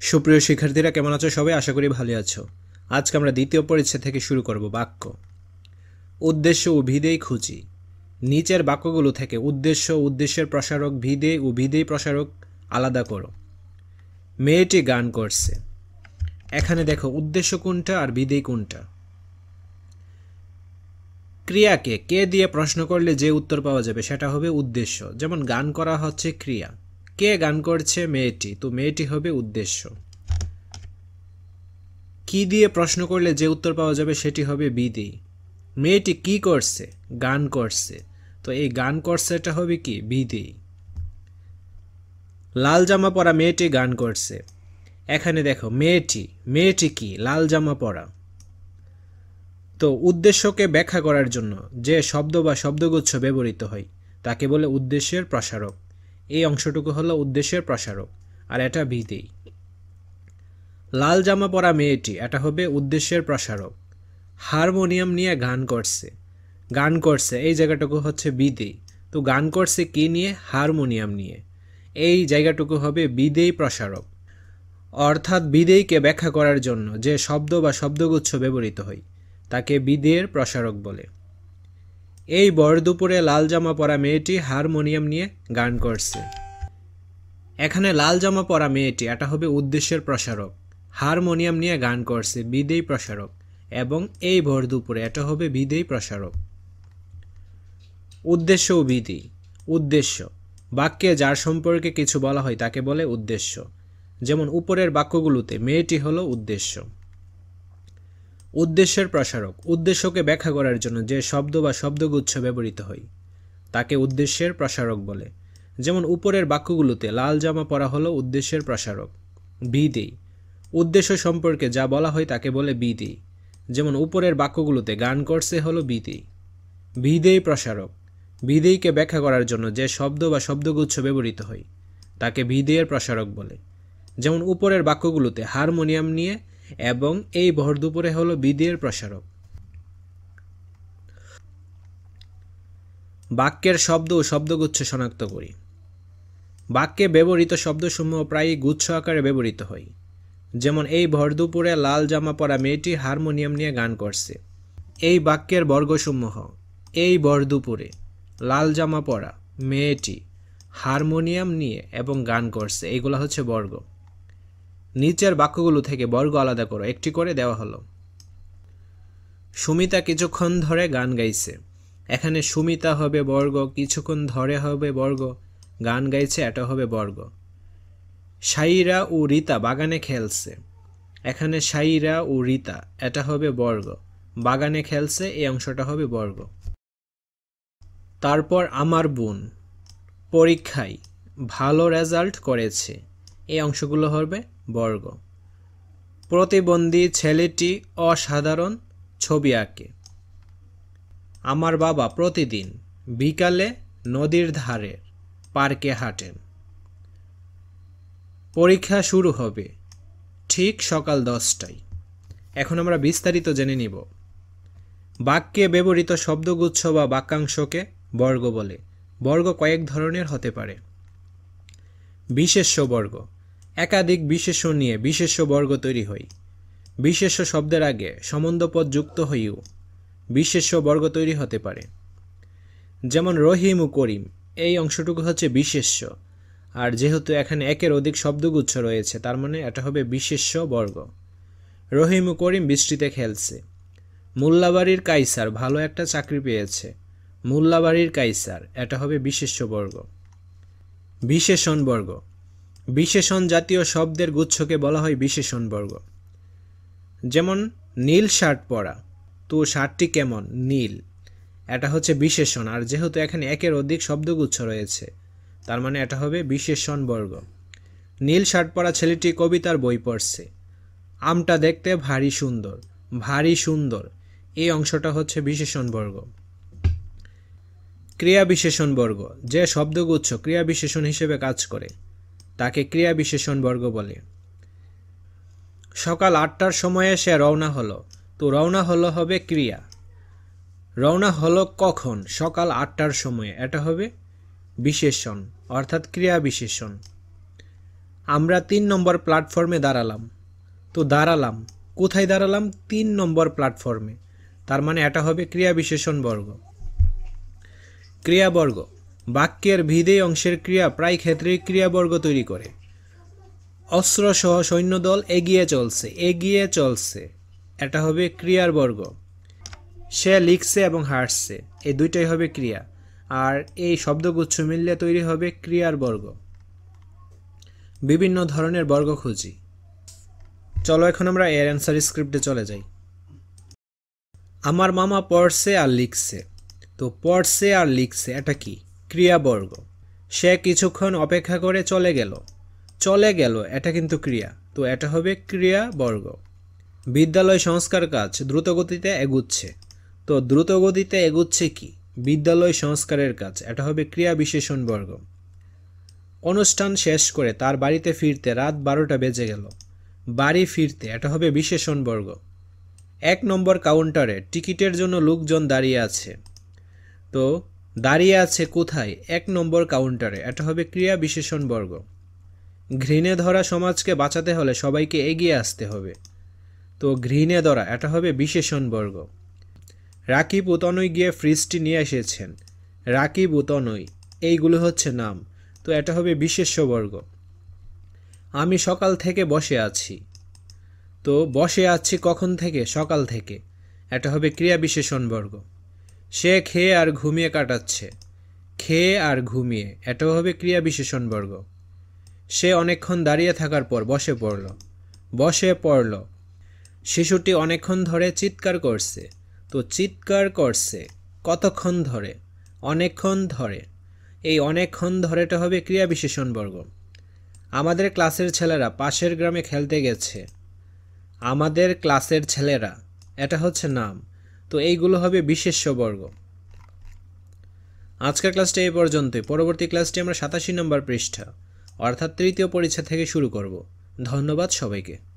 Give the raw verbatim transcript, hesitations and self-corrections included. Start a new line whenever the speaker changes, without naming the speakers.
সুপ্রিয় শিক্ষার্থীরা কেমন আছো সবাই? আশা করি ভালো আছো। আজকে আমরা দ্বিতীয় পরিচ্ছেদ থেকে শুরু করব। বাক্য উদ্দেশ্য ও ভিদেই খুঁজি। নিচের বাক্যগুলো থেকে উদ্দেশ্য, উদ্দেশ্যের প্রসারক, ভিদেই ও ভিদেই প্রসারক আলাদা করো। মেয়েটি গান করছে। এখানে দেখো উদ্দেশ্য কোনটা আর ভিদেই কোনটা। ক্রিয়াকে কে দিয়ে প্রশ্ন করলে যে উত্তর পাওয়া যাবে সেটা হবে উদ্দেশ্য। যেমন গান করা হচ্ছে ক্রিয়া, কে গান করছে? মেয়েটি, তো মেয়েটি হবে উদ্দেশ্য। কি দিয়ে প্রশ্ন করলে যে উত্তর পাওয়া যাবে সেটি হবে ভিদেই। মেয়েটি কি করছে? গান করছে, তো এই গান করছে এটা হবে কি? ভিদেই। লাল জামা পরা মেয়েটি গান করছে। এখানে দেখো মেয়েটি, মেয়েটি কি? লাল জামা পরা। তো উদ্দেশ্যকে ব্যাখ্যা করার জন্য যে শব্দ বা শব্দগুচ্ছ ব্যবহৃত হয় তাকে বলে উদ্দেশ্যের প্রসারক। এই অংশটুকু হলো উদ্দেশ্যের প্রসারক, আর এটা ভিদেই। লাল জামা পরা মেয়েটি, এটা হবে উদ্দেশ্যের প্রসারক। হারমোনিয়াম নিয়ে গান করছে। গান করছে এই জায়গাটুকু হচ্ছে ভিদেই। তো গান করছে কি নিয়ে? হারমোনিয়াম নিয়ে। এই জায়গাটুকু হবে ভিদেই প্রসারক। অর্থাৎ ভিদেইকে ব্যাখ্যা করার জন্য যে শব্দ বা শব্দগুচ্ছ ব্যবহৃত হয় তাকে ভিদেইয়ের প্রসারক বলে। এই ভর দুপুরে লাল জামা পরা মেয়েটি হারমোনিয়াম নিয়ে গান করছে। এখানে লাল জামা পরা মেয়েটি, এটা হবে উদ্দেশ্যের প্রসারক। হারমোনিয়াম নিয়ে গান করছে, ভিদেই প্রসারক। এবং এই ভর দুপুরে, এটা হবে ভিদেই প্রসারক। উদ্দেশ্য ও ভিদেই। উদ্দেশ্য বাক্যে যার সম্পর্কে কিছু বলা হয় তাকে বলে উদ্দেশ্য। যেমন উপরের বাক্যগুলোতে মেয়েটি হলো উদ্দেশ্য। উদ্দেশ্যের প্রসারক উদ্দেশ্যকে ব্যাখ্যা করার জন্য যে শব্দ বা শব্দগুচ্ছ ব্যবহৃত হয় তাকে উদ্দেশ্যের প্রসারক বলে। যেমন উপরের বাক্যগুলোতে লাল জামা পরা হলো উদ্দেশ্যের প্রসারক। ভিদেই উদ্দেশ্য সম্পর্কে যা বলা হয় তাকে বলে ভিদেই। যেমন উপরের বাক্যগুলোতে গান করছে হলো ভিদেই। ভিদেই প্রসারক ভিদেইকে ব্যাখ্যা করার জন্য যে শব্দ বা শব্দগুচ্ছ ব্যবহৃত হয় তাকে ভিদেইয়ের প্রসারক বলে। যেমন উপরের বাক্যগুলোতে হারমোনিয়াম নিয়ে এবং এই ভর দুপুরে হলো ভিদেইয়ের প্রসারক। বাক্যের শব্দ ও শব্দগুচ্ছ শনাক্ত করি। বাক্যে ব্যবহৃত শব্দসমূহ প্রায়ই গুচ্ছ আকারে ব্যবহৃত হয়। যেমন এই ভর দুপুরে লাল জামা পরা মেয়েটি হারমোনিয়াম নিয়ে গান করছে। এই বাক্যের বর্গসমূহ এই ভর দুপুরে লাল জামা পরা মেয়েটি হারমোনিয়াম নিয়ে এবং গান করছে, এইগুলো হচ্ছে বর্গ। নিচের বাক্যগুলো থেকে বর্গ আলাদা করো, একটি করে দেওয়া হলো। সুমিতা কিছুক্ষণ ধরে গান গাইছে। এখানে সুমিতা হবে বর্গ, কিছুক্ষণ ধরে হবে বর্গ, গান গাইছে এটা হবে বর্গ। সাইরা ও রীতা বাগানে খেলছে। এখানে সাইরা ও রীতা এটা হবে বর্গ, বাগানে খেলছে এই অংশটা হবে বর্গ। তারপর আমার বোন পরীক্ষায় ভালো রেজাল্ট করেছে, এই অংশগুলো হবে বর্গ। প্রতিবন্ধী ছেলেটি অসাধারণ ছবি আঁকে। আমার বাবা প্রতিদিন বিকালে নদীর ধারে পার্কে হাঁটেন। পরীক্ষা শুরু হবে ঠিক সকাল দশটায়। এখন আমরা বিস্তারিত জেনে নিব। বাক্যে ব্যবহৃত শব্দগুচ্ছ বা বাক্যাংশকে বর্গ বলে। বর্গ কয়েক ধরনের হতে পারে। বিশেষ্য বর্গ একাধিক বিশেষ্য নিয়ে বিশেষ্য বর্গ তৈরি হয়। বিশেষ্য শব্দের আগে সম্বন্ধপদ যুক্ত হয়েও বিশেষ্য বর্গ তৈরি হতে পারে। যেমন রহিম ও করিম, এই অংশটুকু হচ্ছে বিশেষ্য, আর যেহেতু এখানে একের অধিক শব্দগুচ্ছ রয়েছে তার মানে এটা হবে বিশেষ্য বর্গ। রহিম ও করিম বৃষ্টিতে খেলছে। মোল্লাবাড়ির কাইসার ভালো একটা চাকরি পেয়েছে। মোল্লাবাড়ির কাইসার এটা হবে বিশেষ্য বর্গ। বিশেষণ বর্গ বিশেষণ জাতীয় শব্দের গুচ্ছকে বলা হয় বিশেষণ বর্গ। যেমন নীল শার্ট পরা, তো শার্টটি কেমন? নীল, এটা হচ্ছে বিশেষণ, আর যেহেতু এখানে একের অধিক শব্দগুচ্ছ রয়েছে তার মানে এটা হবে বিশেষণ বর্গ। নীল শার্ট পরা ছেলেটি কবিতার বই পড়ছে। আমটা দেখতে ভারী সুন্দর, ভারী সুন্দর এই অংশটা হচ্ছে বিশেষণ বর্গ। ক্রিয়া বিশেষণ বর্গ যে শব্দগুচ্ছ ক্রিয়া বিশেষণ হিসেবে কাজ করে তাকে ক্রিয়া বিশেষণ বর্গ বলে। সকাল আটটার সময়ে সে রওনা হলো, তো রওনা হলো হবে ক্রিয়া। রওনা হলো কখন? সকাল আটটার সময়ে, এটা হবে বিশেষণ অর্থাৎ ক্রিয়া বিশেষণ। আমরা তিন নম্বর প্ল্যাটফর্মে দাঁড়ালাম। তো দাঁড়ালাম কোথায় দাঁড়ালাম? তিন নম্বর প্ল্যাটফর্মে। তার মানে এটা হবে ক্রিয়া বিশেষণ বর্গ। ক্রিয়াবর্গ বাক্যের বিধেয় অংশের ক্রিয়া প্রায় ক্ষেত্রেই ক্রিয়াবর্গ তৈরি করে। অস্ত্রসহ সৈন্যদল এগিয়ে চলছে। এগিয়ে চলছে এটা হবে ক্রিয়ার বর্গ। সে লিখছে এবং হাসছে এই দুইটাই হবে ক্রিয়া, আর এই শব্দগুচ্ছ মিললে তৈরি হবে ক্রিয়ার বর্গ। বিভিন্ন ধরনের বর্গ খুঁজি। চলো এখন আমরা এর অ্যান্সার স্ক্রিপ্টে চলে যাই। আমার মামা পড়ছে আর লিখছে। তো পড়ছে আর লিখছে এটা কি? ক্রিয়াবর্গ। সে কিছুক্ষণ অপেক্ষা করে চলে গেল। চলে গেল এটা কিন্তু ক্রিয়া, তো এটা হবে ক্রিয়াবর্গ। বিদ্যালয় সংস্কার কাজ দ্রুতগতিতে এগুচ্ছে। তো দ্রুতগতিতে এগুচ্ছে কি? বিদ্যালয় সংস্কারের কাজ, এটা হবে ক্রিয়া বিশেষণ বর্গ। অনুষ্ঠান শেষ করে তার বাড়িতে ফিরতে রাত বারোটা বেজে গেল। বাড়ি ফিরতে এটা হবে বিশেষণ বর্গ। এক নম্বর কাউন্টারে টিকিটের জন্য লোকজন দাঁড়িয়ে আছে। তো দাঁড়িয়ে আছে কোথায়? এক নম্বর কাউন্টারে, এটা হবে ক্রিয়া বিশেষণ বর্গ। ঘৃণে ধরা সমাজকে বাঁচাতে হলে সবাইকে এগিয়ে আসতে হবে। তো ঘৃণে ধরা এটা হবে বিশেষণ বর্গ। রাকিব ও তনয় গিয়ে ফ্রিজটি নিয়ে এসেছেন। রাকিব ও তনয় এইগুলো হচ্ছে নাম, তো এটা হবে বিশেষ্য বর্গ। আমি সকাল থেকে বসে আছি। তো বসে আছি কখন থেকে? সকাল থেকে, এটা হবে ক্রিয়া বিশেষণ বর্গ। সে খেয়ে আর ঘুমিয়ে কাটাচ্ছে। খেয়ে আর ঘুমিয়ে এটাও হবে ক্রিয়া বিশেষণ বর্গ। সে অনেকক্ষণ দাঁড়িয়ে থাকার পর বসে পড়ল। বসে পড়ল। শিশুটি অনেকক্ষণ ধরে চিৎকার করছে। তো চিৎকার করছে কতক্ষণ ধরে? অনেকক্ষণ ধরে। এই অনেকক্ষণ ধরেটা হবে ক্রিয়া বিশেষণ বর্গ। আমাদের ক্লাসের ছেলেরা পাশের গ্রামে খেলতে গেছে। আমাদের ক্লাসের ছেলেরা এটা হচ্ছে নাম, তো এইগুলো হবে বিশেষ্য বর্গ। আজকের ক্লাসটা এই পর্যন্তই। পরবর্তী ক্লাসটি আমরা সাতাশি নম্বর পৃষ্ঠা অর্থাৎ তৃতীয় পরিচ্ছেদ থেকে শুরু করব। ধন্যবাদ সবাইকে।